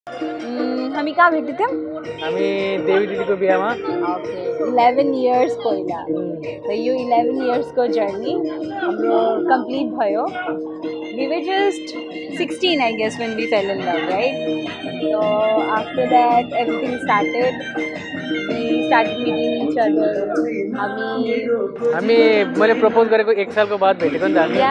हामी कहाँ भेटेको थियौँ? हामी देवी दिदीको बिहामा। ओके, 11 इयर्स पहिला। त यो 11 इयर्सको जर्नी हाम्रो कम्प्लिट भयो। We were just 16, I guess, when we fell in love, right? So after that, everything started. We started meeting each other. मैले प्रपोज गरेको 1 सालको बाद भेटेको नि त हामी।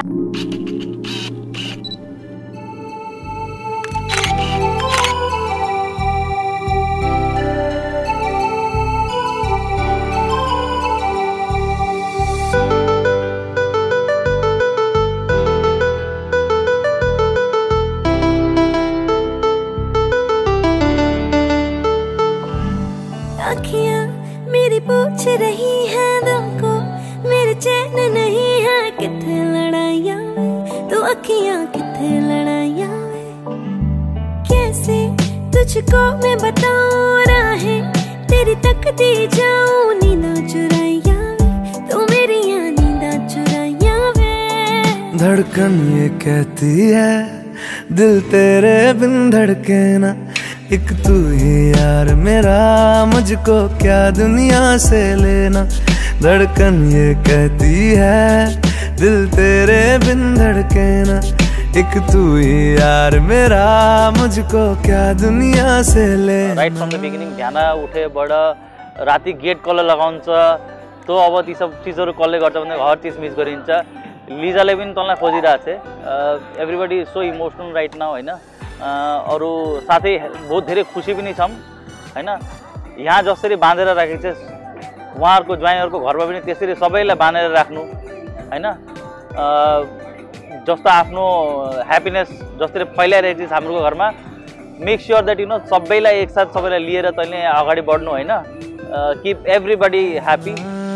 अखियाँ मेरी पूछ रही हैं दिल को, मेरे चैन नहीं है किथे लड़ाइयाँ वे, तो अखियाँ किथे लड़ाइयाँ वे। कैसे तुझको मैं बताऊँ राहें तेरी तकती जाऊँ, नींदा चुराइयाँ वे, तो मेरी नींदा चुराइयाँ वे। धड़कन ये कहती है दिल तेरे बिन धड़के ना, एक तू ही यार मेरा, मुझको क्या दुनिया से लेना। धड़कन ये कहती है दिल तेरे बिन धड़के ना, एक तू ही यार मेरा, मुझको क्या दुनिया से लेना। राइट फ्रम द बिगिनिङ ध्यान उठेबाट राति गेट कसले लगाउँछ, तो अब ती सब चिजहरू कसले गर्छ भने हर चिज मिस गरिन्छ। लिजाले पनि तँलाई खोजिरहेको छ। Everybody is so emotional right now हैन। अरू साथै बहुत धेरै खुसी पनि छौँ हैन। यहाँ जसरी बाँधेर राखेको छ उहाँहरूको ज्वाइँहरूको घरमा पनि त्यसरी सबैलाई बाँधेर राख्नु हैन। जस्तो आफ्नो ह्याप्पिनेस जसरी फैलाइरहेको छ हाम्रो घरमा, make sure that you know सबैलाई एकसाथ सबैलाई लिएर तैँले अगाडि बढ्नु हैन। Keep everybody happy.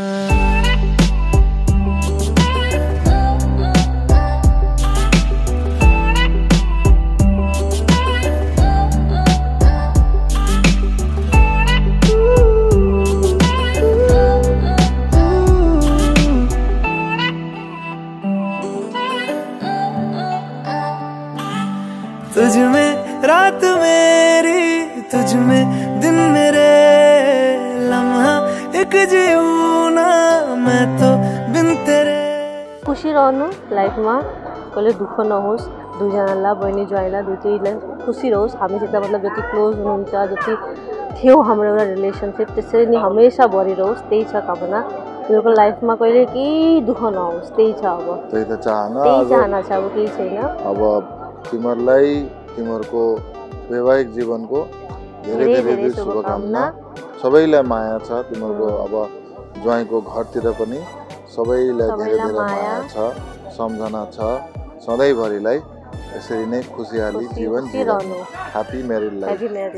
तुझ में रात मेरी, तुझ में दिन मेरे, लम्हा एक जीऊँ ना मैं तो बिन तेरे। खुसी रहनु लाइफमा, कहिले दुःख नहोस्। दुईजनालाई बहिनी ज्वाइँलाई दुईटैलाई खुसी रहोस्। हामीसित मतलब जति क्लोज हुनुहुन्छ, जति थियो हाम्रो एउटा रिलेसनसिप त्यसरी नै हमेसा भरिरहोस्, त्यही छ कामना। तिमीहरूको लाइफमा कहिले केही दुःख नहोस्, त्यही छ। अब त्यही त चाहना, त्यही चाहना छ, अब केही छैन। अब तिमीहरूलाई तिमीहरूको वैवाहिक जीवनको धेरै धेरै शुभकामना। सबैलाई माया छ तिमीहरूको। अब ज्वाइँको घरतिर पनि सबैलाई धेरै धेरै माया छ, सम्झना छ। सधैँभरिलाई यसरी नै खुसियाली जीवन जिउनु। Happy married life.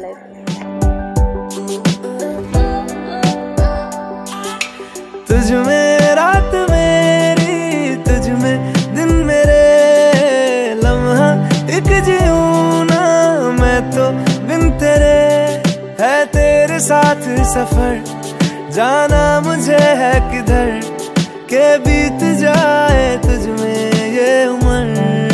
तुझ में रात मेरी, तुझ में दिन मेरे, लम्हा एक जीऊँ ना मैं तो बिन तेरे। है तेरे साथ सफर, जाना मुझे है किधर, के बीत जाए तुझ में ये उम्र।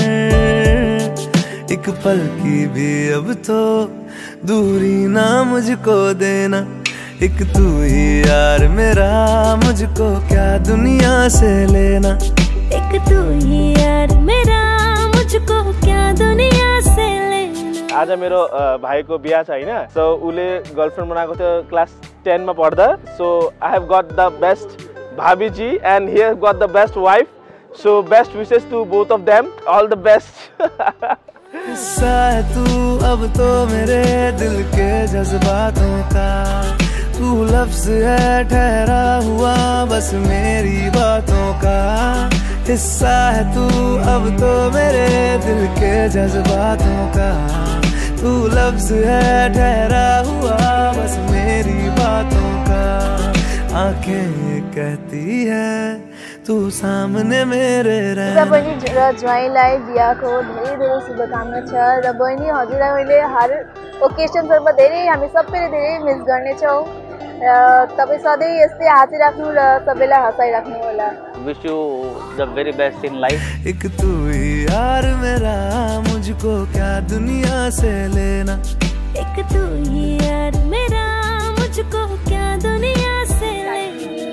एक पल की भी अब तो दूरी ना मुझको देना, एक तू ही यार मेरा, मुझको क्या दुनिया से लेना। एक तू ही यार मेरा, मुझको क्या दुनिया से लेना। आज मेरो भाइको बिहा छ हैन। सो उले गर्लफ्रेन्ड बनाएको थियो क्लास 10 मा पढ्दा। So I have got the best भाबीजी and he has got the best wife. So best wishes to both of them, all the best. हिस्सा है तू अब तो मेरे दिल के जज्बातों का, तू लफ्ज है ठहरा हुआ बस मेरी बातों का। हिस्सा है तू अब तो मेरे दिल के जज्बातों का, तू लफ्ज है ठहरा हुआ बस मेरी बातों का। आंखें ये कहती है तू सामने मेरे रह। बहिनी र ज्वाइँलाई बिहाको धेरै धेरै शुभकामना छ। र बहिनी हजुरलाई मैले हर ओकेजनहरुमा धेरै हामी सबैले धेरै मिस गर्नेछौँ। तपाईँ सधैँ यस्तै हाँसिराख्नु र सबैलाई हँसाइराख्नु होला। Wish you the very best in life. एक तू ही यार मेरा, मुझको क्या दुनिया से लेना। एक तू ही यार मेरा, मुझको क्या दुनिया से ले।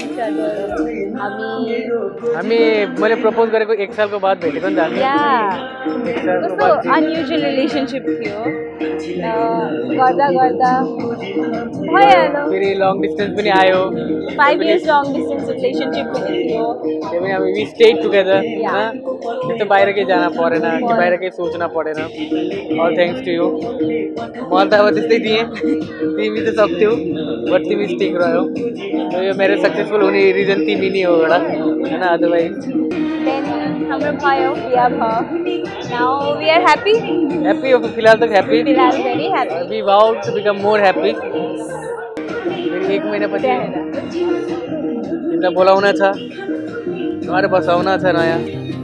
हामी मैले प्रपोज गरेको 1 सालको बाद भेटेको नि त हामी। कस्तो अनयुजुअल रिलेसनसिप थियो, गर्दा गर्दा भइहाल्यो। फेरि लङ डिस्टेन्स पनि आयो, 5 years लङ डिस्टेन्स रिलेसनसिप पनि थियो। त्यो पनि हामी वी स्टेड टुगेदर। त्यस्तो बाहिर केही जान परेन कि बाहिर केही सोच्न परेन। All thanks to you. मैले त अब त्यस्तै थिएँ, तिमी त सक्थ्यौ बट तिमी स्टिक रह्यौ। यो मेरो सक्सेसफुल हुने रिजन तिमी नै हो एउटा, होइन? अदरवाइज हाम्रो भयो, बिहा भयो। Now we are happy. Happy हो फिलहाल त ह्याप्पी। फिलहाल very happy. We vow to become more happy. फेरि 1 महिनापछि तिमीलाई बोलाउन छ, घर बसाउन छ नयाँ।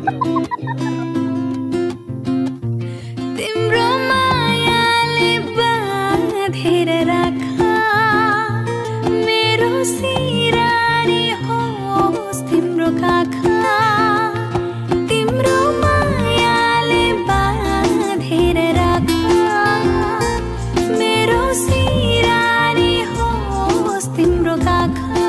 तिम्रो मायाले बाँधेर राखा मेरो सिरानी होस् तिम्रो काखा। तिम्रो मायाले बाँधेर राखा मेरो सिरानी होस् तिम्रो काखा।